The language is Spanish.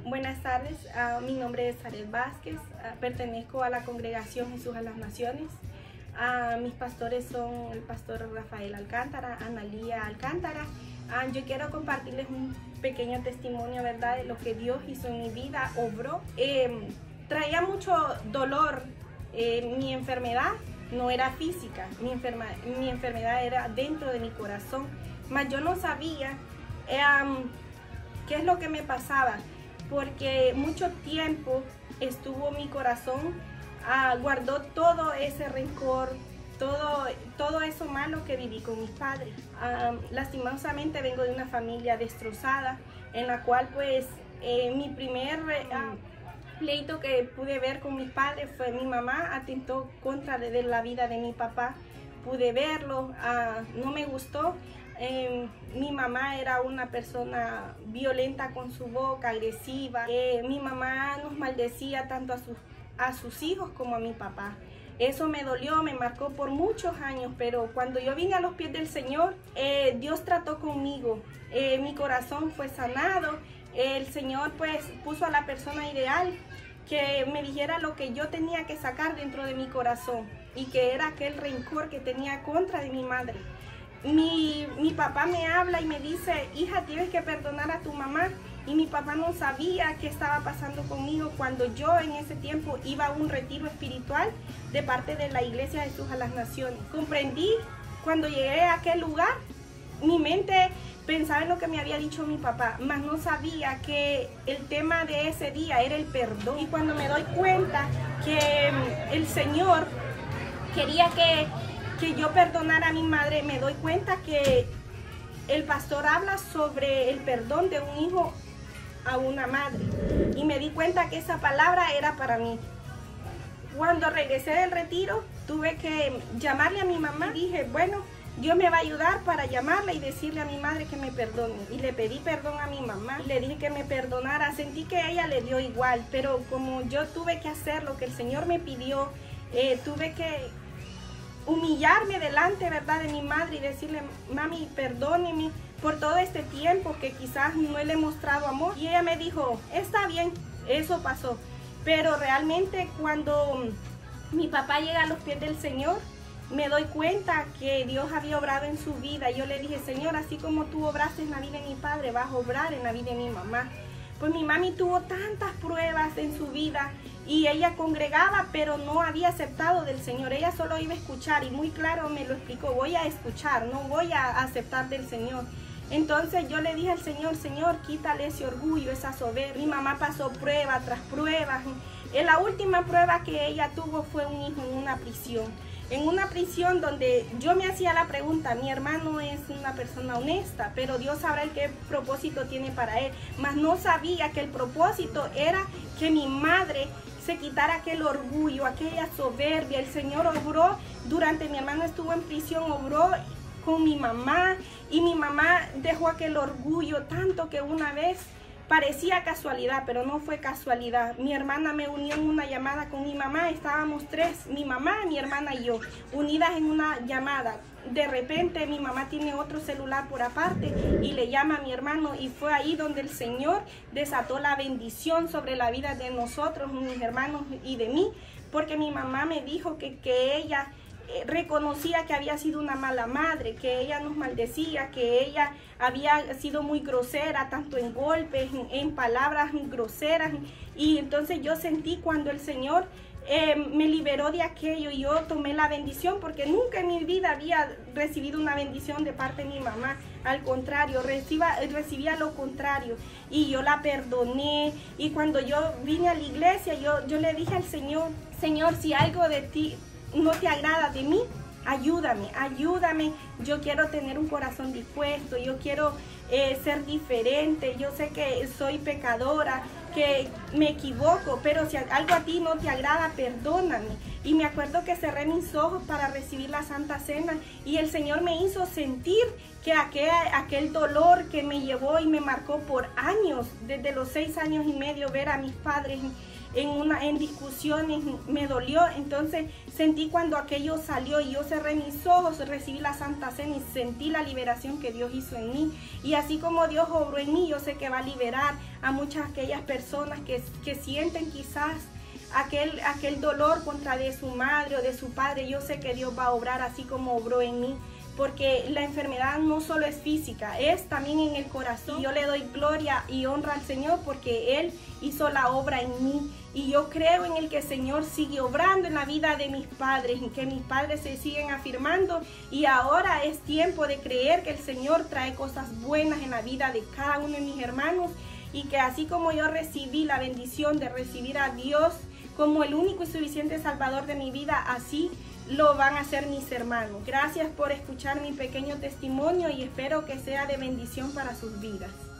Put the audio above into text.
Buenas tardes, mi nombre es Aret Vázquez, pertenezco a la Congregación Jesús a las Naciones. Mis pastores son el pastor Rafael Alcántara, Analía Alcántara. Yo quiero compartirles un pequeño testimonio, ¿verdad?, de lo que Dios hizo en mi vida, obró. Traía mucho dolor, mi enfermedad no era física, mi enfermedad era dentro de mi corazón, mas yo no sabía qué es lo que me pasaba, porque mucho tiempo estuvo mi corazón, guardó todo ese rencor, todo eso malo que viví con mis padres. Lastimosamente vengo de una familia destrozada, en la cual pues mi primer pleito que pude ver con mis padres fue mi mamá atentó contra de la vida de mi papá. Pude verlo, no me gustó. Mi mamá era una persona violenta con su boca, agresiva. Mi mamá nos maldecía tanto a sus hijos como a mi papá. Eso me dolió, me marcó por muchos años, pero cuando yo vine a los pies del Señor, Dios trató conmigo. Mi corazón fue sanado. El Señor pues puso a la persona ideal que me dijera lo que yo tenía que sacar dentro de mi corazón, y que era aquel rencor que tenía contra de mi madre. Mi papá me habla y me dice: hija, tienes que perdonar a tu mamá. Y mi papá no sabía qué estaba pasando conmigo cuando yo en ese tiempo iba a un retiro espiritual de parte de la Iglesia Jesús a las Naciones. Comprendí cuando llegué a aquel lugar, mi mente pensaba en lo que me había dicho mi papá, mas no sabía que el tema de ese día era el perdón. Y cuando me doy cuenta que el Señor quería que yo perdonara a mi madre, me doy cuenta que el pastor habla sobre el perdón de un hijo a una madre, y me di cuenta que esa palabra era para mí. Cuando regresé del retiro, tuve que llamarle a mi mamá. Dije, bueno, Dios me va a ayudar para llamarle y decirle a mi madre que me perdone. Y le pedí perdón a mi mamá, le dije que me perdonara. Sentí que ella le dio igual, pero como yo tuve que hacer lo que el Señor me pidió, tuve que humillarme delante, ¿verdad?, de mi madre y decirle: mami, perdóneme por todo este tiempo que quizás no le he mostrado amor. Y ella me dijo: está bien, eso pasó. Pero realmente cuando mi papá llega a los pies del Señor, me doy cuenta que Dios había obrado en su vida. Yo le dije: Señor, así como tú obraste en la vida de mi padre, vas a obrar en la vida de mi mamá. Pues mi mami tuvo tantas pruebas en su vida y ella congregaba, pero no había aceptado del Señor. Ella solo iba a escuchar, y muy claro me lo explicó: voy a escuchar, no voy a aceptar del Señor. Entonces yo le dije al Señor: Señor, quítale ese orgullo, esa soberbia. Mi mamá pasó prueba tras prueba. La última prueba que ella tuvo fue un hijo en una prisión. En una prisión donde yo me hacía la pregunta: mi hermano es una persona honesta, pero Dios sabrá qué propósito tiene para él. Mas no sabía que el propósito era que mi madre se quitara aquel orgullo, aquella soberbia. El Señor obró durante mi hermano estuvo en prisión, obró con mi mamá, y mi mamá dejó aquel orgullo, tanto que una vez parecía casualidad, pero no fue casualidad. Mi hermana me unió en una llamada con mi mamá. Estábamos tres, mi mamá, mi hermana y yo, unidas en una llamada. De repente mi mamá tiene otro celular por aparte y le llama a mi hermano, y fue ahí donde el Señor desató la bendición sobre la vida de nosotros, mis hermanos y de mí, porque mi mamá me dijo que ella reconocía que había sido una mala madre, que ella nos maldecía, que ella había sido muy grosera, tanto en golpes, en palabras groseras. Y entonces yo sentí cuando el Señor me liberó de aquello, y yo tomé la bendición, porque nunca en mi vida había recibido una bendición de parte de mi mamá. Al contrario, recibía lo contrario, y yo la perdoné. Y cuando yo vine a la iglesia, yo le dije al Señor: Señor, si algo de ti no te agrada de mí, ayúdame, yo quiero tener un corazón dispuesto, yo quiero ser diferente. Yo sé que soy pecadora, que me equivoco, pero si algo a ti no te agrada, perdóname. Y me acuerdo que cerré mis ojos para recibir la Santa Cena, y el Señor me hizo sentir que aquel dolor que me llevó y me marcó por años, desde los 6 años y medio, ver a mis padres en discusiones, me dolió. Entonces sentí cuando aquello salió y yo cerré mis ojos, recibí la Santa Cena y sentí la liberación que Dios hizo en mí. Y así como Dios obró en mí, yo sé que va a liberar a muchas aquellas personas que sienten quizás aquel dolor contra de su madre o de su padre. Yo sé que Dios va a obrar así como obró en mí, porque la enfermedad no solo es física, es también en el corazón. Y yo le doy gloria y honra al Señor porque Él hizo la obra en mí. Y yo creo en el que el Señor sigue obrando en la vida de mis padres, en que mis padres se siguen afirmando. Y ahora es tiempo de creer que el Señor trae cosas buenas en la vida de cada uno de mis hermanos. Y que así como yo recibí la bendición de recibir a Dios como el único y suficiente Salvador de mi vida, así lo van a hacer mis hermanos. Gracias por escuchar mi pequeño testimonio y espero que sea de bendición para sus vidas.